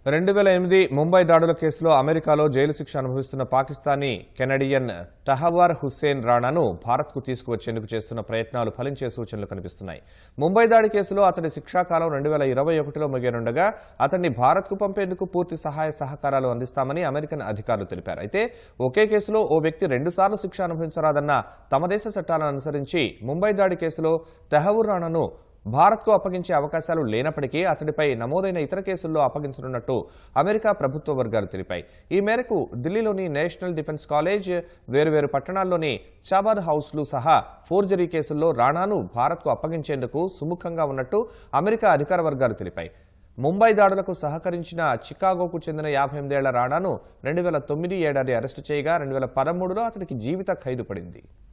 2008 ముంబై దాడుల కేసులో అమెరికాలో జైలు శిక్ష అనుభవిస్తున్న పాకిస్తానీ కెనడియన్ తహవ్వర్ హుస్సేన్ రాణాను భారత్కు తీసుకువచ్చేందుకు చేస్తున్న ప్రయత్నాలు ఫలించే సూచనలు కనిపిస్తున్నాయి. ముంబై దాడి కేసులో అతడి శిక్షాకాలం 2021లో ముగియనుండగా అతన్ని భారత్కు పంపేందుకు పూర్తి సహాయ సహకారాలు అందిస్తామని అమెరికన్ అధికారులు తెలిపారు. అయితే ఒకే కేసులో ఓ వ్యక్తి 2 సార్లు శిక్ష అనుభవించరాదన్న తమ దేశ చట్టాలను అనుసరించి ముంబై దాడి కేసులో తహవ్వూర్ రానాను భారత్కు అప్పగించే అవకాశాలు లేనప్పటికీ అతడిపై నమోదైన ఇతర కేసుల్లో అప్పగించనున్నట్టు అమెరికా ప్రభుత్వ వర్గాలు తెలిపాయి. ఈ మేరకు ఢిల్లీలోని నేషనల్ డిఫెన్స్ కాలేజ్, వేరువేరు పట్టణాల్లోని చాబాద్ హౌస్లు సహా ఫోర్జరీ కేసుల్లో రాణాను భారత్కు అప్పగించేందుకు సుముఖంగా ఉన్నట్టు అమెరికా అధికార వర్గాలు తెలిపాయి. ముంబై దాడులకు సహకరించిన చికాగోకు చెందిన 58 ఏళ్ల రాణాను 2009 ఏడాది అరెస్టు చేయగా 2013లో అతనికి జీవిత ఖైదు పడింది.